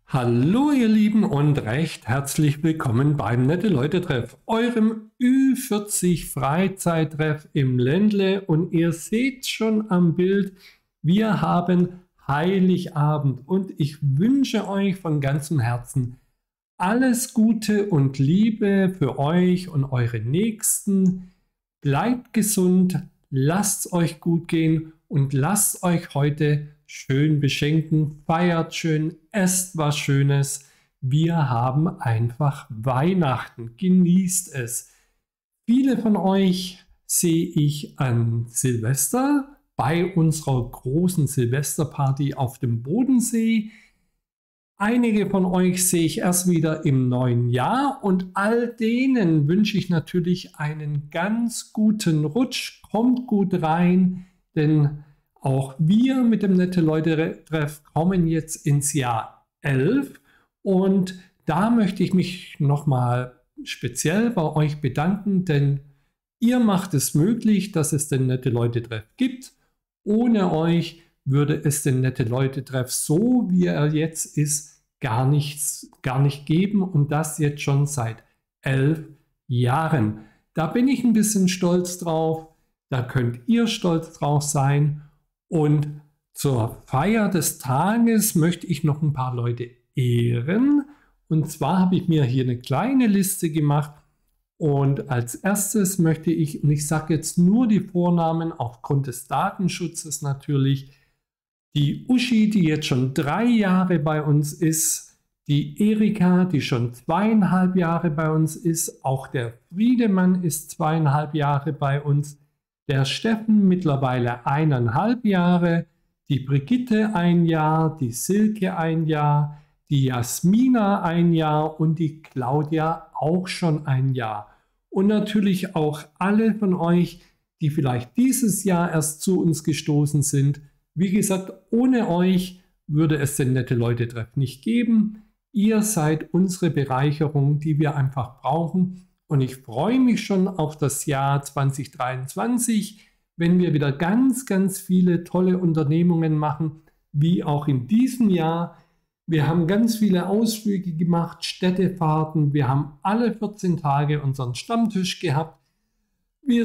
Hallo ihr Lieben und recht herzlich willkommen beim Nette-Leute-Treff, eurem Ü40 Freizeittreff im Ländle. Und ihr seht schon am Bild, wir haben Heiligabend und ich wünsche euch von ganzem Herzen alles Gute und Liebe für euch und eure Nächsten. Bleibt gesund, lasst euch gut gehen und lasst euch heute schön beschenken, feiert schön, esst was Schönes. Wir haben einfach Weihnachten, genießt es. Viele von euch sehe ich an Silvester bei unserer großen Silvesterparty auf dem Bodensee. Einige von euch sehe ich erst wieder im neuen Jahr und all denen wünsche ich natürlich einen ganz guten Rutsch. Kommt gut rein, denn auch wir mit dem Nette-Leute-Treff kommen jetzt ins Jahr 11 und da möchte ich mich nochmal speziell bei euch bedanken, denn ihr macht es möglich, dass es den Nette-Leute-Treff gibt. Ohne euch würde es den Nette-Leute-Treff so, wie er jetzt ist, gar nicht geben und das jetzt schon seit 11 Jahren. Da bin ich ein bisschen stolz drauf, da könnt ihr stolz drauf sein. Und zur Feier des Tages möchte ich noch ein paar Leute ehren. Und zwar habe ich mir hier eine kleine Liste gemacht. Und als erstes möchte ich, und ich sage jetzt nur die Vornamen aufgrund des Datenschutzes natürlich, die Uschi, die jetzt schon 3 Jahre bei uns ist, die Erika, die schon 2,5 Jahre bei uns ist, auch der Friedemann ist 2,5 Jahre bei uns, der Steffen mittlerweile 1,5 Jahre, die Brigitte 1 Jahr, die Silke 1 Jahr, die Jasmina 1 Jahr und die Claudia auch schon 1 Jahr. Und natürlich auch alle von euch, die vielleicht dieses Jahr erst zu uns gestoßen sind. Wie gesagt, ohne euch würde es den Nette-Leute-Treff nicht geben. Ihr seid unsere Bereicherung, die wir einfach brauchen. Und ich freue mich schon auf das Jahr 2023, wenn wir wieder ganz, ganz viele tolle Unternehmungen machen, wie auch in diesem Jahr. Wir haben ganz viele Ausflüge gemacht, Städtefahrten. Wir haben alle 14 Tage unseren Stammtisch gehabt. Wir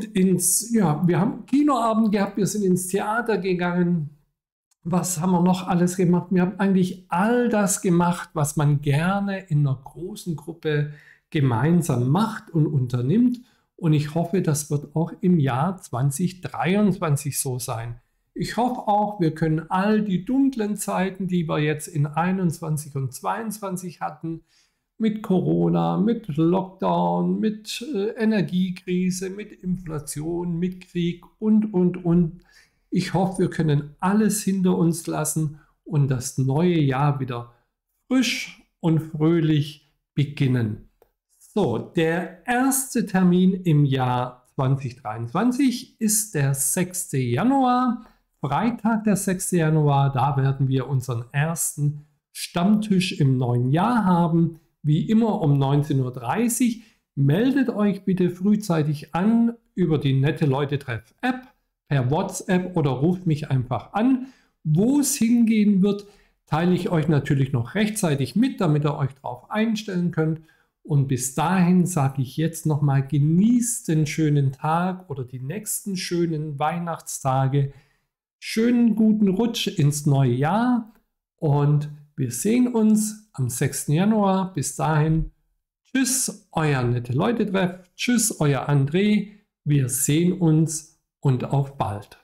haben Kinoabend gehabt, wir sind ins Theater gegangen. Was haben wir noch alles gemacht? Wir haben eigentlich all das gemacht, was man gerne in einer großen Gruppe gemeinsam macht und unternimmt. Und ich hoffe, das wird auch im Jahr 2023 so sein. Ich hoffe auch, wir können all die dunklen Zeiten, die wir jetzt in 21 und 22 hatten, mit Corona, mit Lockdown, mit Energiekrise, mit Inflation, mit Krieg und. Ich hoffe, wir können alles hinter uns lassen und das neue Jahr wieder frisch und fröhlich beginnen. So, der erste Termin im Jahr 2023 ist der 6. Januar, Freitag der 6. Januar. Da werden wir unseren ersten Stammtisch im neuen Jahr haben, wie immer um 19:30 Uhr. Meldet euch bitte frühzeitig an über die Nette-Leute-Treff-App, per WhatsApp oder ruft mich einfach an. Wo es hingehen wird, teile ich euch natürlich noch rechtzeitig mit, damit ihr euch darauf einstellen könnt. Und bis dahin sage ich jetzt nochmal, genießt den schönen Tag oder die nächsten schönen Weihnachtstage. Schönen guten Rutsch ins neue Jahr und wir sehen uns am 6. Januar. Bis dahin, tschüss, euer Nette-Leute-Treff. Tschüss, euer André. Wir sehen uns und auf bald.